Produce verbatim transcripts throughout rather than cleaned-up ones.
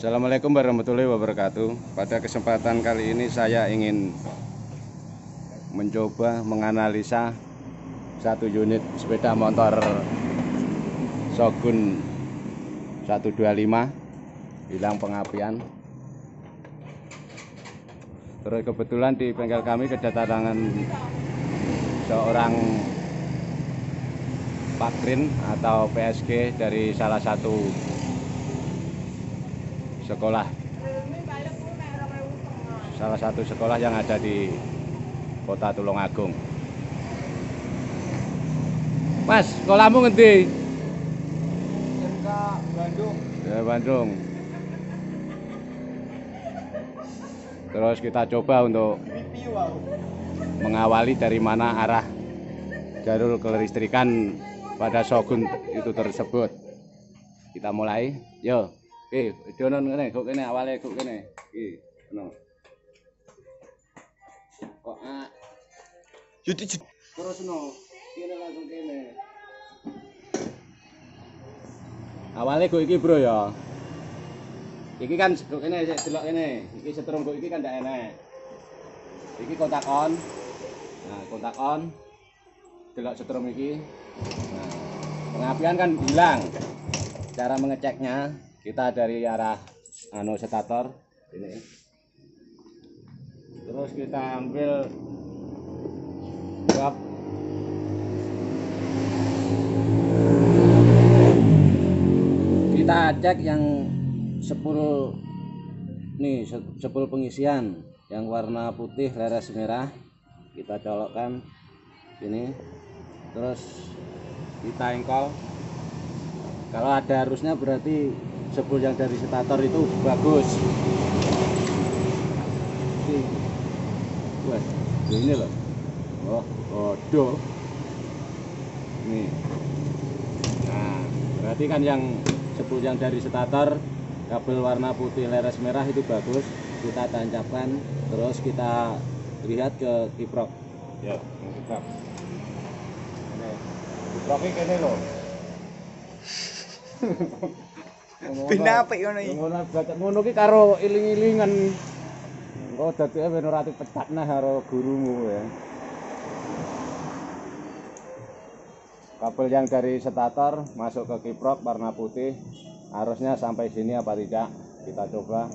Assalamualaikum warahmatullahi wabarakatuh. Pada kesempatan kali ini saya ingin mencoba menganalisa satu unit sepeda motor Shogun seratus dua puluh lima hilang pengapian. Terus kebetulan di bengkel kami kedatangan seorang Pakrin atau P S G dari salah satu sekolah salah satu sekolah yang ada di Kota Tulungagung. Mas, sekolahmu ngendi? M K Bandung. Ya, Bandung. Terus kita coba untuk mengawali dari mana arah jalur kelistrikan pada Shogun itu tersebut. Kita mulai, yo. Oke, dono ngene, kok kene awale kok kene. Iki, ngono. Kok ah. Yudi Terus no, kene langsung kene. Awale kok iki, Bro ya. Iki kan kok kene sik delok kene. Iki setrum kok iki kan ndak enek. Iki kontak on. Nah, kontak on. Delok setrum iki. Nah, pengapian kan hilang. Cara mengeceknya kita dari arah anu stator ini, terus kita ambil bab kita cek yang sepul nih sepul pengisian yang warna putih leres merah, kita colokkan sini, terus kita engkol. Kalau ada arusnya berarti sepul yang dari stator itu bagus. Ini, wah, ini loh. Oh, bodoh. Nih. Nah, berarti kan yang sepul yang dari stator kabel warna putih leres merah itu bagus. Kita tancapkan, terus kita lihat ke kiprok. Ya, kiprok. Ini, kiproknya kene loh. Bina apik ngono iki. Ngono gacek ngono ki karo iling-ilingan. Engko dadeke ben ora dipecat nah karo gurumu ya. Kabel yang dari stator masuk ke kiprok warna putih. Arusnya sampai sini apa tidak? Kita coba.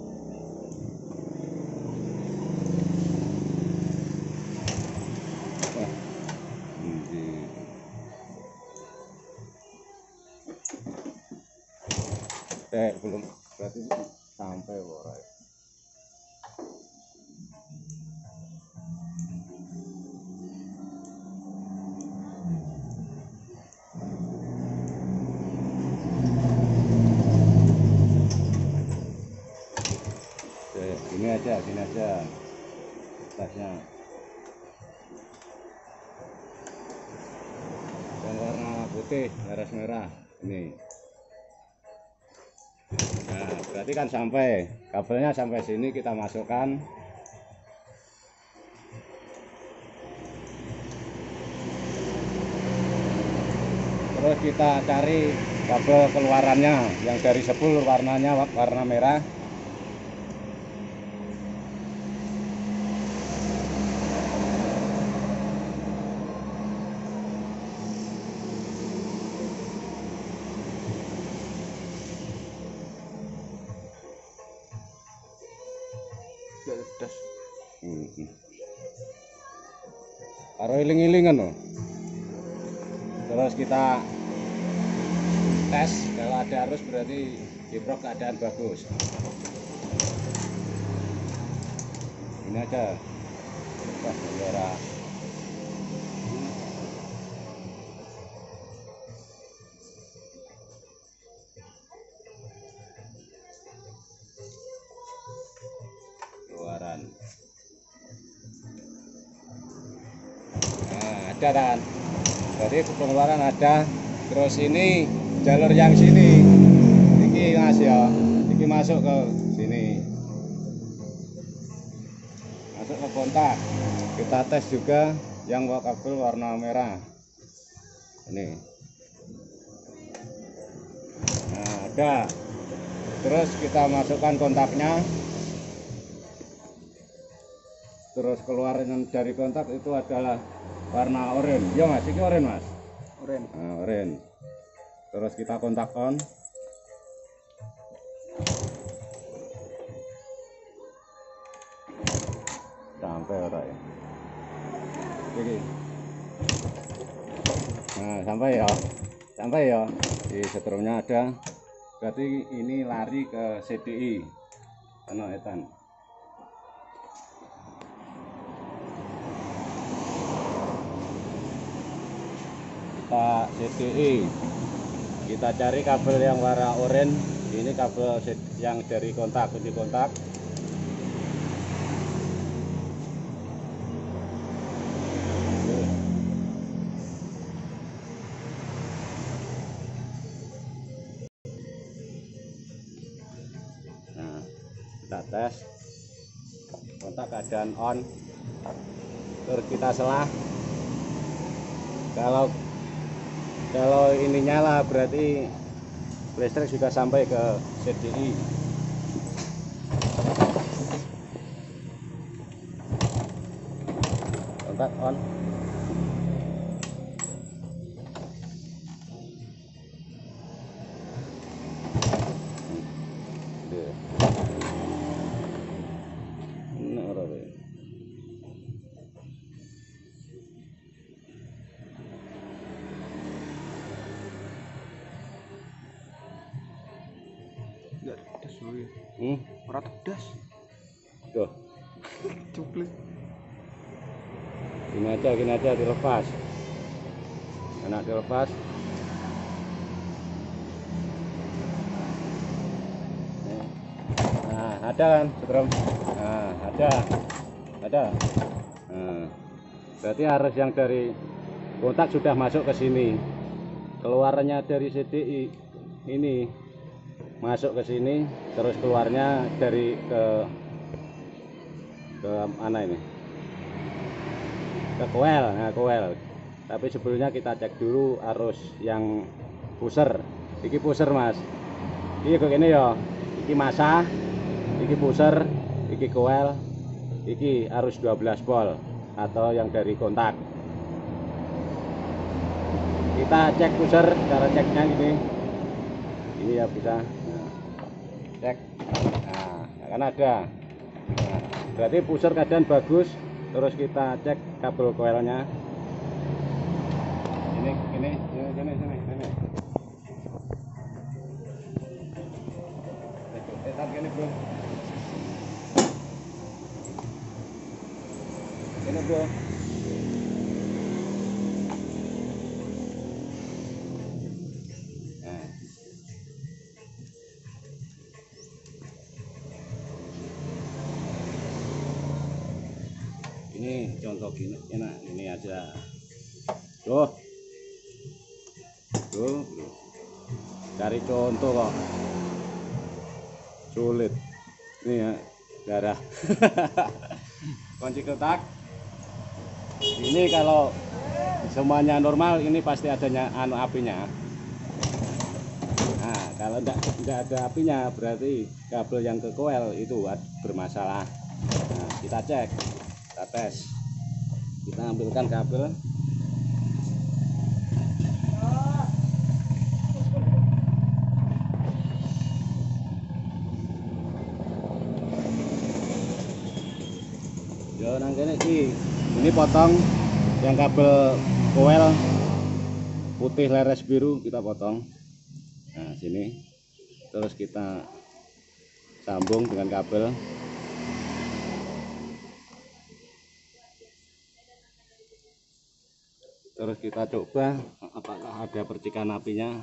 Eh, belum, berarti sampai ora. Oke, gini aja, gini aja. Tasnya. Yang warna putih, leres merah. Ini. Nah, berarti kan sampai kabelnya sampai sini, kita masukkan. Terus kita cari kabel keluarannya yang dari sepul warnanya warna merah. Das. Hmm. Karo iling-ilingan loh. Terus kita tes, kalau ada arus berarti kiprok keadaan bagus. Ini aja. Wah, suara. Keluaran. Nah, ada kan? Jadi pengeluaran ada. Terus ini jalur yang sini, ini mas ya, ini masuk ke sini, masuk ke kontak. Kita tes juga yang kabel warna merah ini. Nah, ada. Terus kita masukkan kontaknya, terus keluar dari kontak itu adalah warna oranye. Ya mas, ini oranye mas. Oranye. Nah, oranye. Terus kita kontak on. Sampai orang ya. Jadi, nah sampai ya, sampai ya. Di setrumnya ada. Berarti ini lari ke C D I. Ano etan. Kita C D I. Kita cari kabel yang warna oranye. Ini kabel yang dari kontak, kunci kontak. Nah, kita tes kontak keadaan on, terus kita selah. Kalau kalau ini nyala berarti listrik sudah sampai ke C D I. Kontak on. Enggak das dulu. Hmm? Ora tedas. Tuh, Cuplik. gini aja, gini aja dilepas. Enak dilepas. Nah, ada kan, setrum. Nah, ada. Ada. Nah, berarti arus yang dari kontak sudah masuk ke sini. Keluarnya dari C D I ini masuk ke sini, terus keluarnya dari ke ke mana ini? Ke coil, nah coil. Tapi sebelumnya kita cek dulu arus yang pusher. Iki pusher mas. Iki kok gini ya. Iki masa, iki pusher, iki coil, iki arus dua belas volt atau yang dari kontak. Kita cek pusher, cara ceknya gini. Ini ya bisa. Nah, cek. Nah, kan ada. Nah, berarti pusher keadaan bagus. Terus kita cek kabel coilnya. Ini, ini, ini, ini, ini, ini. Tetap gini bro. Ini bro. Nah. Ini contoh gini, enak ini aja. Tuh, tuh, bro. Cari contoh kok sulit. Ini ya darah. Kunci kotak. Ini kalau semuanya normal, ini pasti adanya anu apinya. Nah, kalau enggak enggak ada apinya, berarti kabel yang ke coil itu bermasalah. Nah, kita cek. Kita tes, kita ambilkan kabel, yo nang kene iki ini potong yang kabel coil putih leres biru kita potong. Nah sini, terus kita sambung dengan kabel. Terus kita coba apakah ada percikan apinya.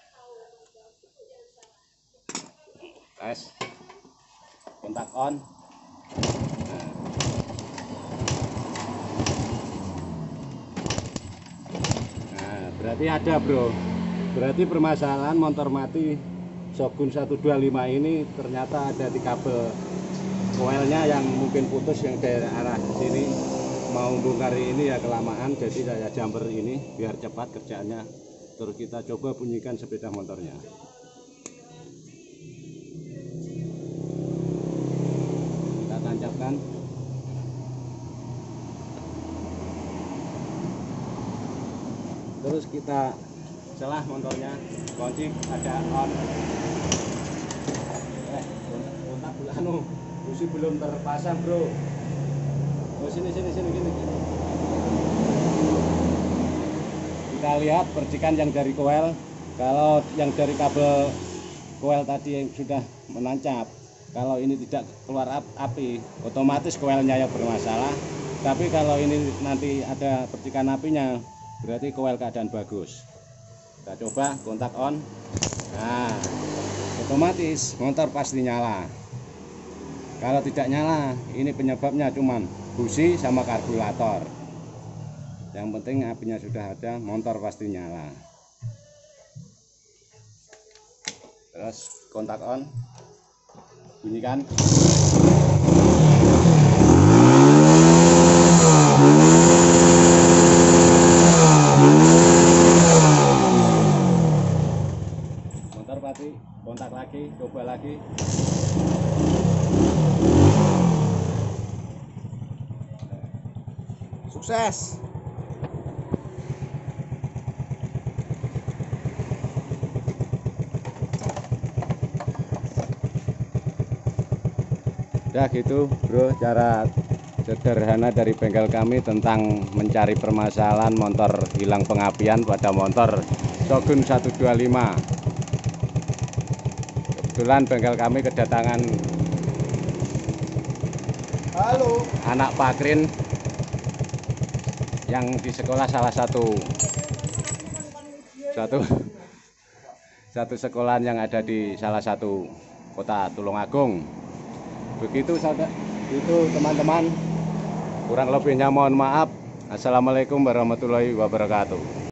Tes, kontak on. Nah. Nah, berarti ada bro. Berarti permasalahan motor mati Shogun seratus dua puluh lima ini ternyata ada di kabel coilnya yang mungkin putus, yang dari arah sini. Mau bongkar ini ya kelamaan, jadi saya jumper ini biar cepat kerjaannya. Terus kita coba bunyikan sepeda motornya. terus kita celah motornya, kunci ada on. Eh, kontak dulu anu, busi belum terpasang bro. Oh sini sini sini gini. Kita lihat percikan yang dari koil. Kalau yang dari kabel koil tadi yang sudah menancap, kalau ini tidak keluar api, otomatis koilnya yang bermasalah. Tapi kalau ini nanti ada percikan apinya, berarti koil keadaan bagus. Kita coba kontak on. Nah, otomatis motor pasti nyala. Kalau tidak nyala, ini penyebabnya cuman busi sama karburator. Yang penting apinya sudah ada, motor pasti nyala. Terus kontak on, bunyikan. Motor pasti kontak lagi, coba lagi. Sukses. Udah gitu bro, cara sederhana dari bengkel kami tentang mencari permasalahan motor hilang pengapian pada motor Shogun seratus dua puluh lima. Kebetulan bengkel kami kedatangan Halo. anak Pakrin yang di sekolah salah satu satu satu sekolahan yang ada di salah satu kota Tulungagung. Begitu saudara, itu teman-teman, kurang lebihnya mohon maaf. Assalamualaikum warahmatullahi wabarakatuh.